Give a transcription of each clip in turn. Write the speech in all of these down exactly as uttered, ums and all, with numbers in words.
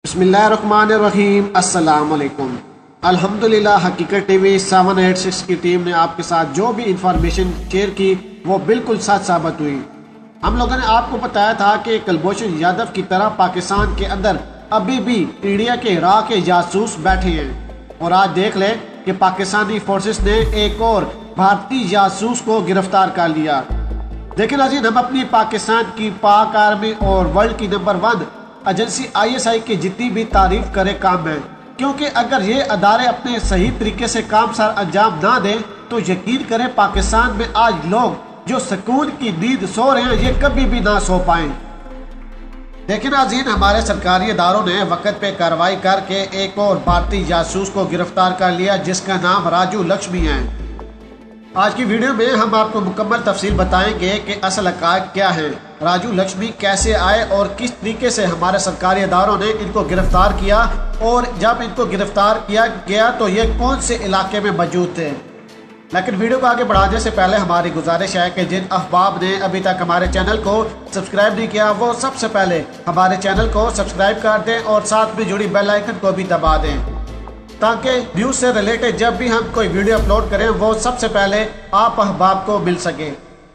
बिस्मिल्लाहिर्रहमानिर्रहीम। अस्सलाम वालेकुम। अल्हम्दुलिल्लाह Haqeeqat TV seven eight six की टीम ने आपके साथ जो भी इंफॉर्मेशन शेयर की वो बिल्कुल सच साबित हुई। हम लोगों ने आपको बताया था कि कुलभूषण यादव की तरह पाकिस्तान के अंदर अभी भी इंडिया के राह के जासूस बैठे हैं और आज देख ले कि पाकिस्तानी फोर्सेस ने एक और भारतीय जासूस को गिरफ्तार कर लिया। देखिए नाज़रीन, हम अपनी पाकिस्तान की पाक आर्मी और वर्ल्ड की number one agency I S I की जितनी भी तारीफ करे काम है, क्योंकि अगर ये अदारे अपने सही तरीके से काम सर अंजाम ना दें तो यकीन करें पाकिस्तान में आज लोग जो सुकून की नींद सो रहे हैं ये कभी भी ना सो पाए। देखिए नाज़रीन, हमारे सरकारी इदारों ने वक्त पे कार्रवाई करके एक और भारतीय जासूस को गिरफ्तार कर लिया जिसका नाम राजू लक्ष्मी है। आज की वीडियो में हम आपको मुकम्मल तफसील बताएंगे कि असल हक़ाइक़ क्या है, राजू लक्ष्मी कैसे आए और किस तरीके से हमारे सरकारी इदारों ने इनको गिरफ्तार किया और जब इनको गिरफ्तार किया गया तो ये कौन से इलाके में मौजूद थे। लेकिन वीडियो को आगे बढ़ाने से पहले हमारी गुजारिश है कि जिन अहबाब ने अभी तक हमारे चैनल को सब्सक्राइब नहीं किया वो सबसे पहले हमारे चैनल को सब्सक्राइब कर दें और साथ में जुड़ी बेल आइकन को भी दबा दें ताकि न्यूज़ से रिलेटेड जब भी हम कोई वीडियो अपलोड करें वो सबसे पहले आप अहबाब को मिल सके।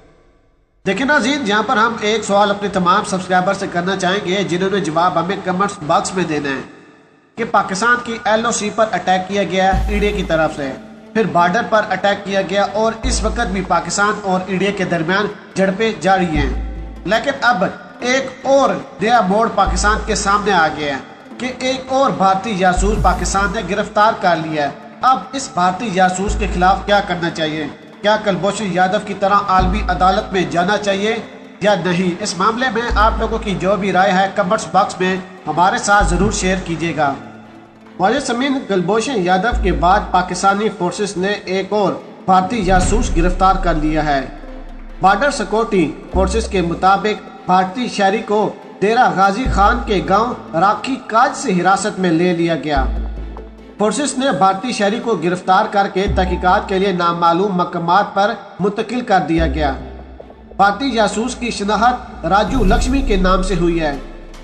देखिए नाज़रीन, यहाँ पर हम एक सवाल अपने तमाम सब्सक्राइबर से करना चाहेंगे जिन्होंने जवाब हमें कमेंट्स बॉक्स में देना है कि पाकिस्तान की एल ओ सी पर अटैक किया गया इंडिया की तरफ से, फिर बॉर्डर पर अटैक किया गया और इस वक्त भी पाकिस्तान और इंडिया के दरमियान झड़पें जारी हैं। लेकिन अब एक और नया मोड़ पाकिस्तान के सामने आ गया है कि एक और भारतीय जासूस पाकिस्तान ने गिरफ्तार कर लिया है। अब इस भारतीय जासूस के खिलाफ क्या करना चाहिए? क्या कुलभूषण यादव की तरह आलमी अदालत में जाना चाहिए या नहीं? इस मामले में आप लोगों की जो भी राय है कमेंट्स बॉक्स में हमारे साथ जरूर शेयर कीजिएगा। मौजूद समीन, कुलभूषण यादव के बाद पाकिस्तानी फोर्सेस ने एक और भारतीय जासूस गिरफ्तार कर लिया है। बॉर्डर सिक्योरिटी फोर्सेस के मुताबिक भारतीय शहरी को डेरा गाजी खान के गांव राखी काज से हिरासत में ले लिया गया। फोर्सेस ने भारतीय शहरी को गिरफ्तार करके तहकीकात के लिए नामालूम मकामात पर मुंतकिल कर दिया गया। भारतीय जासूस की शिनाख्त राजू लक्ष्मी के नाम से हुई है।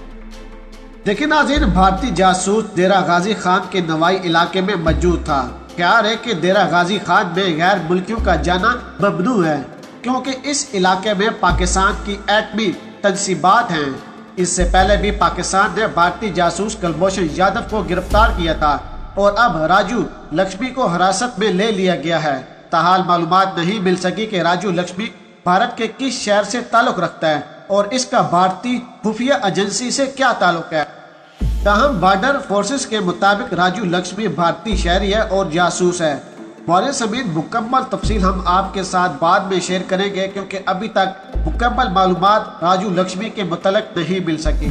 देखिए नाज़रीन, भारतीय जासूस डेरा गाजी खान के नवाई इलाके में मौजूद था। ख्याल है कि डेरा गाजी खान में गैर मुल्कियों का जाना ममनू है क्योंकि इस इलाके में पाकिस्तान की एटमी तंसीबात हैं। इससे पहले भी पाकिस्तान ने भारतीय जासूस कुलभूषण यादव को गिरफ्तार किया था और अब राजू लक्ष्मी को हिरासत में ले लिया गया है। ताहाल मालूमात नहीं मिल सकी कि राजू लक्ष्मी भारत के किस शहर से ताल्लुक रखता है और इसका भारतीय खुफिया एजेंसी से क्या ताल्लुक है। ताहम बॉर्डर फोर्सेस के मुताबिक राजू लक्ष्मी भारतीय शहरी है और जासूस है। मौजूद समेत मुकम्मल तफसील हम आपके साथ बाद में शेयर करेंगे क्योंकि अभी तक मुकम्मल मालूमात राजू लक्ष्मी के मुतलक नहीं मिल सकी।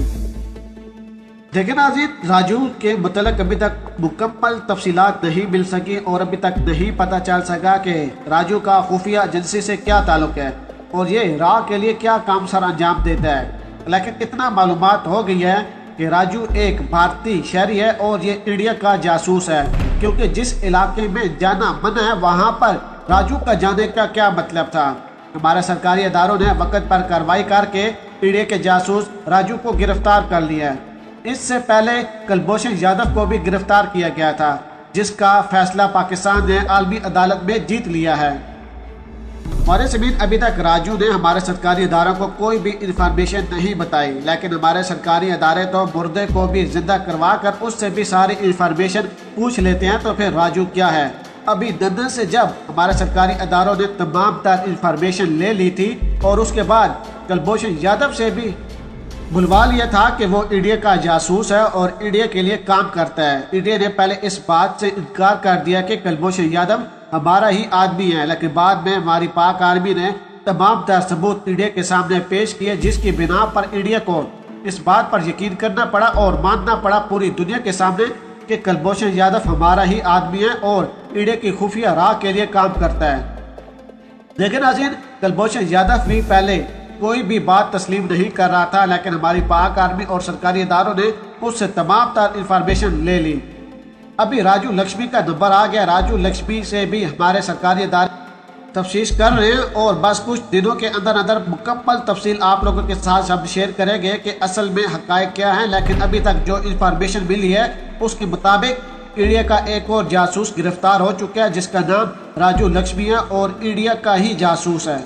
देखिए नाज़रीन, राजू के मुतलक अभी तक मुकम्मल तफसीलात नहीं मिल सकी और अभी तक नहीं पता चल सका कि राजू का खुफिया एजेंसी से क्या ताल्लुक है और ये राह के लिए क्या काम सर अंजाम देता है। लेकिन इतना मालूमात हो गई है कि राजू एक भारतीय शहरी है और ये इंडिया का जासूस है क्योंकि जिस इलाके में जाना मना है वहाँ पर राजू का जाने का क्या मतलब था। हमारे सरकारी इदारों ने वक्त पर कार्रवाई करके इंडिया के जासूस राजू को गिरफ्तार कर लिया है। इससे पहले कुलभूषण यादव को भी गिरफ्तार किया गया था जिसका फैसला पाकिस्तान ने आलमी अदालत में जीत लिया है। हमारे समीन, अभी तक राजू ने हमारे सरकारी इदारों को कोई भी इंफॉर्मेशन नहीं बताई, लेकिन हमारे सरकारी इदारे तो मुर्दे को भी जिंदा करवा कर उससे भी सारी इंफॉर्मेशन पूछ लेते हैं। तो फिर राजू क्या है? अभी लंदन से जब हमारे सरकारी इदारों ने तमाम तर इंफॉर्मेशन ले ली थी और उसके बाद कुलभूषण यादव से भी बुलवा लिया था कि वो इंडिया का जासूस है और इंडिया के लिए काम करता है। इंडिया ने पहले इस बात से इनकार कर दिया कि कुलभूषण यादव हमारा ही आदमी है, लेकिन बाद में हमारी पाक आर्मी ने तमाम तर सबूत इंडिया के सामने पेश किए जिसकी बिना पर इंडिया को इस बात पर यकीन करना पड़ा और मानना पड़ा पूरी दुनिया के सामने कि कुलभूषण यादव हमारा ही आदमी है और इंडिया की खुफिया राह के लिए काम करता है। लेकिन नाज़रीन, कुलभूषण यादव भी पहले कोई भी बात तस्लीम नहीं कर रहा था, लेकिन हमारी पाक आर्मी और सरकारी इदारों ने उससे तमाम तर इंफॉर्मेशन ले ली। अभी राजू लक्ष्मी का नंबर आ गया। राजू लक्ष्मी से भी हमारे सरकारी इदारे तफ्तीश कर रहे हैं और बस कुछ दिनों के अंदर अंदर मुकम्मल तफसील आप लोगों के साथ हम शेयर करेंगे कि असल में हक़ाइक़ क्या है। लेकिन अभी तक जो इंफॉर्मेशन मिली है उसके मुताबिक इंडिया का एक और जासूस गिरफ्तार हो चुका है जिसका नाम राजू लक्ष्मी है और इंडिया का ही जासूस है।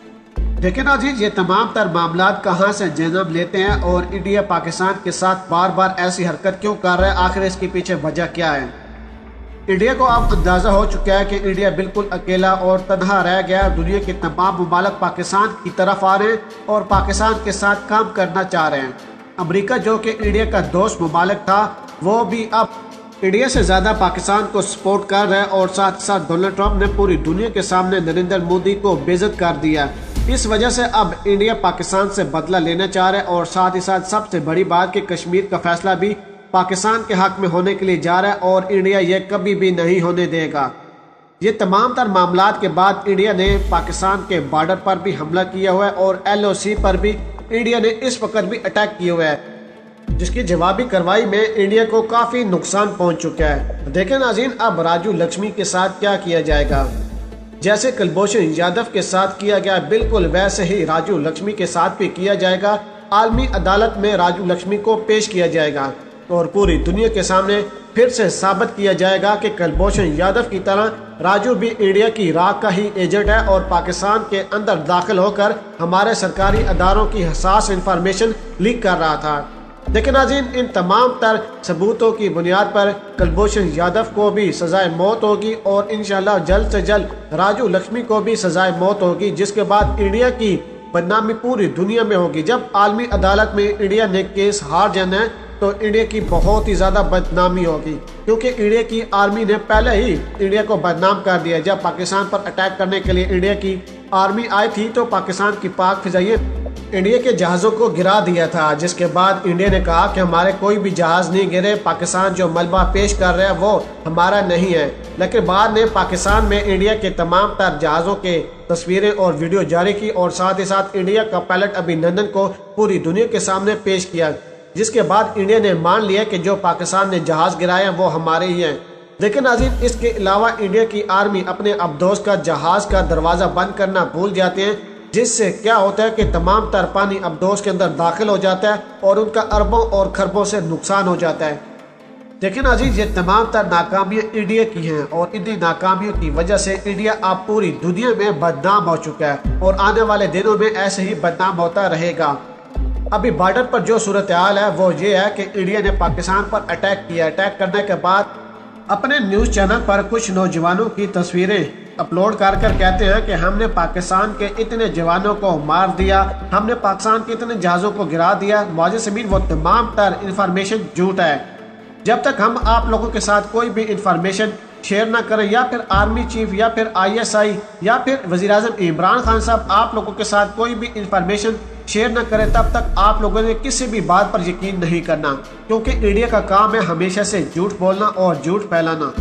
लेकिन अजीज, ये तमाम तर मामला कहाँ से जन्म लेते हैं और इंडिया पाकिस्तान के साथ बार बार ऐसी हरकत क्यों कर रहा है, आखिर इसके पीछे वजह क्या है। इंडिया को अब अंदाज़ा हो चुका है कि इंडिया बिल्कुल अकेला और तन्हा रह गया। दुनिया के तमाम ममालिक पाकिस्तान की तरफ आ रहे हैं और पाकिस्तान के साथ काम करना चाह रहे हैं। अमेरिका जो कि इंडिया का दोस्त ममालिक था वो भी अब इंडिया से ज़्यादा पाकिस्तान को सपोर्ट कर रहा है और साथ साथ डोनाल्ड ट्रंप ने पूरी दुनिया के सामने नरेंद्र मोदी को बेइज्जत कर दिया। इस वजह से अब इंडिया पाकिस्तान से बदला लेना चाह रहा है और साथ ही साथ सबसे बड़ी बात कि कश्मीर का फैसला भी पाकिस्तान के हक में होने के लिए जा रहा है और इंडिया ये कभी भी नहीं होने देगा। ये तमाम तर मामलात के बाद इंडिया ने पाकिस्तान के बॉर्डर पर भी हमला किया हुआ है और एल ओ सी पर भी इंडिया ने इस वक्त भी अटैक किया हुआ है, जिसकी जवाबी कार्रवाई में इंडिया को काफी नुकसान पहुंच चुका है। देखें नाज़रीन, अब राजू लक्ष्मी के साथ क्या किया जाएगा। जैसे कुलभूषण यादव के साथ किया गया बिल्कुल वैसे ही राजू लक्ष्मी के साथ भी किया जाएगा। आलमी अदालत में राजू लक्ष्मी को पेश किया जाएगा और पूरी दुनिया के सामने फिर से साबित किया जाएगा कि कुलभूषण यादव की तरह राजू भी इंडिया की राख का ही एजेंट है और पाकिस्तान के अंदर दाखिल होकर हमारे सरकारी अदारों की हसास इंफॉर्मेशन लीक कर रहा था। लेकिन नाज़रीन, इन तमाम तर सबूतों की बुनियाद पर कुलभूषण यादव को भी सजाए मौत होगी और इंशाल्लाह जल्द से जल्द राजू लक्ष्मी को भी सजाए मौत होगी, जिसके बाद इंडिया की बदनामी पूरी दुनिया में होगी। जब आलमी अदालत में इंडिया ने केस हार जाना है तो इंडिया की बहुत ही ज़्यादा बदनामी होगी, क्योंकि इंडिया की आर्मी ने पहले ही इंडिया को बदनाम कर दिया। जब पाकिस्तान पर अटैक करने के लिए इंडिया की आर्मी आई थी तो पाकिस्तान की पाक फिजाइये इंडिया के जहाज़ों को गिरा दिया था, जिसके बाद इंडिया ने कहा कि हमारे कोई भी जहाज़ नहीं गिरे, पाकिस्तान जो मलबा पेश कर रहा है वो हमारा नहीं है। लेकिन बाद में पाकिस्तान में इंडिया के तमाम तर जहाज़ों के तस्वीरें और वीडियो जारी की और साथ ही साथ इंडिया का पायलट अभिनंदन को पूरी दुनिया के सामने पेश किया, जिसके बाद इंडिया ने मान लिया कि जो पाकिस्तान ने जहाज़ गिराया वो हमारे ही हैं। लेकिन नाज़रीन, इसके अलावा इंडिया की आर्मी अपने अबदोस का जहाज़ का दरवाज़ा बंद करना भूल जाते हैं, जिससे क्या होता है कि तमाम तर पानी अबदोस के अंदर दाखिल हो जाता है और उनका अरबों और खरबों से नुकसान हो जाता है। लेकिन अजीज, ये तमाम तर नाकामियाँ इंडिया की हैं और इन्हीं नाकामियों की वजह से इंडिया अब पूरी दुनिया में बदनाम हो चुका है और आने वाले दिनों में ऐसे ही बदनाम होता रहेगा। अभी बॉर्डर पर जो सूरत हाल है वो ये है कि इंडिया ने पाकिस्तान पर अटैक किया। अटैक करने के बाद अपने न्यूज़ चैनल पर कुछ नौजवानों की तस्वीरें अपलोड कर कर कहते हैं कि हमने पाकिस्तान के इतने जवानों को मार दिया, हमने पाकिस्तान के इतने जहाज़ों को गिरा दिया। वाजिब समीर, वो तमाम तर इंफॉर्मेशन झूठ है। जब तक हम आप लोगों के साथ कोई भी इंफॉर्मेशन शेयर ना करें या फिर आर्मी चीफ या फिर आई एस आई या फिर वज़ीर आज़म इमरान खान साहब आप लोगों के साथ कोई भी इंफॉर्मेशन शेयर न करें, तब तक आप लोगों ने किसी भी बात पर यकीन नहीं करना, क्योंकि इंडिया का काम है हमेशा से झूठ बोलना और झूठ फैलाना।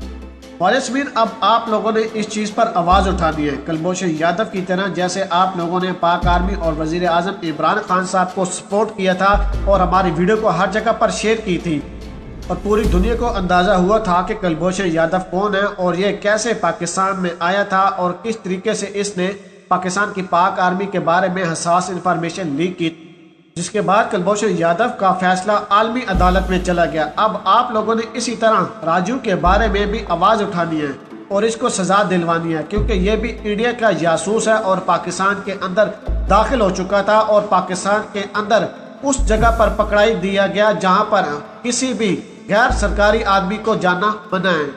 वाजिब, अब आप लोगों ने इस चीज़ पर आवाज़ उठानी है कुलभूषण यादव की तरह, जैसे आप लोगों ने पाक आर्मी और वज़ीर आज़म इमरान खान साहब को सपोर्ट किया था और हमारी वीडियो को हर जगह पर शेयर की थी और पूरी दुनिया को अंदाज़ा हुआ था कि कुलभूषण यादव कौन है और ये कैसे पाकिस्तान में आया था और किस तरीके से इसने पाकिस्तान की पाक आर्मी के बारे में हसास इंफॉर्मेशन लीक की, जिसके बाद कुलभूषण यादव का फैसला आलमी अदालत में चला गया। अब आप लोगों ने इसी तरह राजू के बारे में भी आवाज़ उठानी है और इसको सजा दिलवानी है, क्योंकि ये भी इंडिया का जासूस है और पाकिस्तान के अंदर दाखिल हो चुका था और पाकिस्तान के अंदर उस जगह पर पकड़ाई दिया गया जहाँ पर किसी भी गैर सरकारी आदमी को जाना मना है।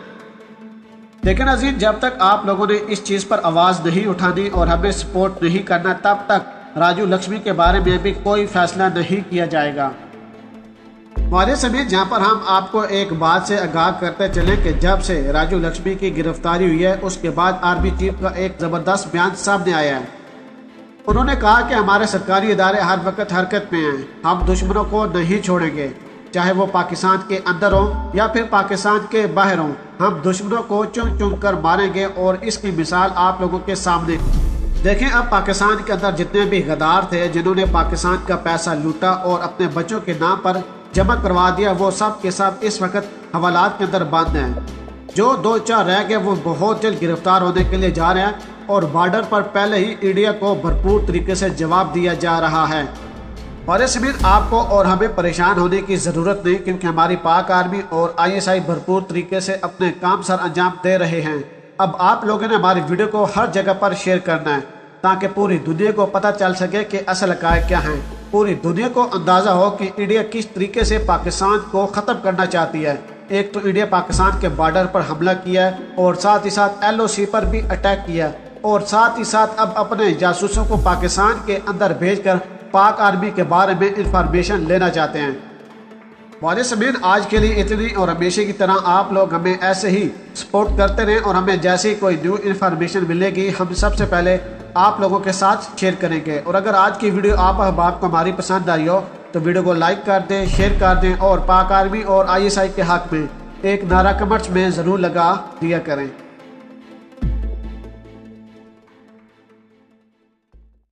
लेकिन अजीज, जब तक आप लोगों ने इस चीज़ पर आवाज़ नहीं उठानी और हमें सपोर्ट नहीं करना, तब तक राजू लक्ष्मी के बारे में भी कोई फैसला नहीं किया जाएगा। वाजिब समीर, जहाँ पर हम आपको एक बात से आगाह करते चलें कि जब से राजू लक्ष्मी की गिरफ्तारी हुई है उसके बाद आर्मी चीफ का एक ज़बरदस्त बयान सामने आया है। उन्होंने कहा कि हमारे सरकारी इदारे हर वक्त हरकत में हैं, हम दुश्मनों को नहीं छोड़ेंगे, चाहे वो पाकिस्तान के अंदर हो या फिर पाकिस्तान के बाहर हो, हम दुश्मनों को चुन चुन कर मारेंगे और इसकी मिसाल आप लोगों के सामने देखें। अब पाकिस्तान के अंदर जितने भी गद्दार थे जिन्होंने पाकिस्तान का पैसा लूटा और अपने बच्चों के नाम पर जमा करवा दिया, वो सब के सब इस वक्त हवालात के अंदर बंद हैं। जो दो चार रह गए वो बहुत जल्द गिरफ्तार होने के लिए जा रहे हैं। और बॉर्डर पर पहले ही इंडिया को भरपूर तरीके से जवाब दिया जा रहा है। और इसमें आपको और हमें परेशान होने की ज़रूरत नहीं, क्योंकि हमारी पाक आर्मी और आई एस आई भरपूर तरीके से अपने काम सर अंजाम दे रहे हैं। अब आप लोगों ने हमारी वीडियो को हर जगह पर शेयर करना है ताकि पूरी दुनिया को पता चल सके कि असल हक़ाइक़ क्या हैं। पूरी दुनिया को अंदाज़ा हो कि इंडिया किस तरीके से पाकिस्तान को ख़त्म करना चाहती है। एक तो इंडिया पाकिस्तान के बॉर्डर पर हमला किया है और साथ ही साथ एल ओ सी पर भी अटैक किया, और साथ ही साथ अब अपने जासूसों को पाकिस्तान के अंदर भेजकर पाक आर्मी के बारे में इंफॉर्मेशन लेना चाहते हैं। वाले समीन, आज के लिए इतनी, और हमेशा की तरह आप लोग हमें ऐसे ही सपोर्ट करते रहें और हमें जैसे ही कोई न्यू इन्फॉर्मेशन मिलेगी हम सबसे पहले आप लोगों के साथ शेयर करेंगे। और अगर आज की वीडियो आप अहबाब को हमारी पसंद आई हो तो वीडियो को लाइक कर दें, शेयर कर दें और पाक आर्मी और आई एस आई के हक में एक नारा कमेंट्स में ज़रूर लगा दिया करें।